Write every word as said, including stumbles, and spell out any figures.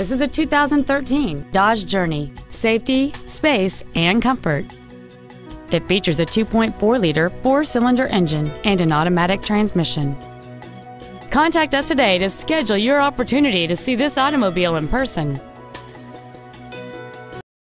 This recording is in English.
This is a two thousand thirteen Dodge Journey. Safety, space, and comfort. It features a two point four liter four-cylinder engine and an automatic transmission. Contact us today to schedule your opportunity to see this automobile in person.